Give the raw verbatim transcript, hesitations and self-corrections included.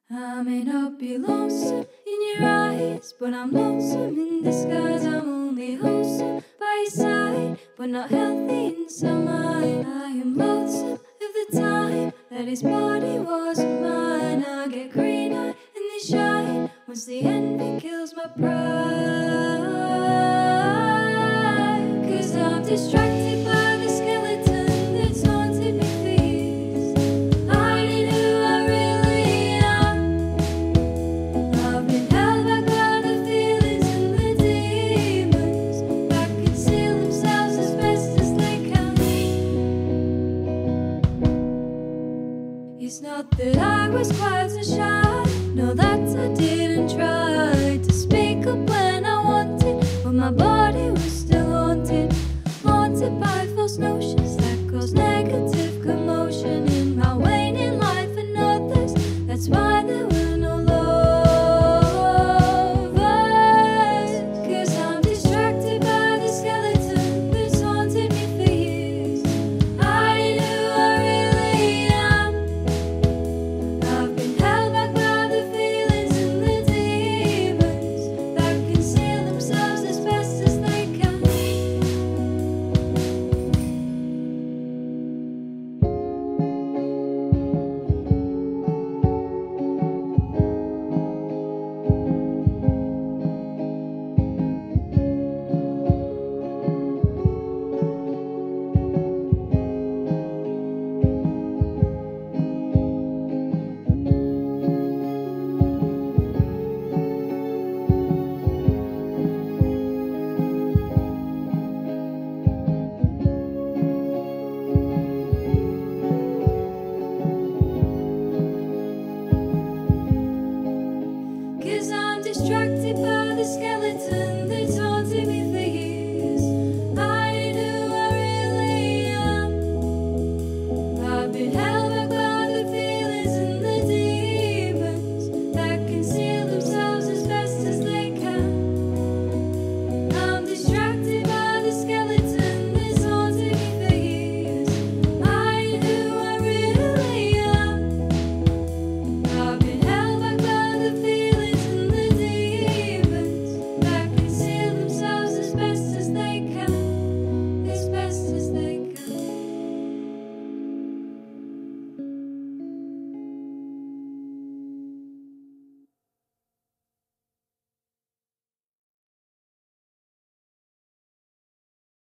I may not be lonesome in your eyes, but I'm lonesome in disguise. I'm only wholesome by your side, but not healthy in some mind. I am loathsome of the time that his body wasn't mine. I get green-eyed and they shine once the envy kills my pride. Cause I'm distracted by the skeleton that's haunted me for years, hiding who I really am. I've been held back by the feelings and the demons that conceal themselves as best as they can. It's not that I was quite so shy, no, that I didn't try.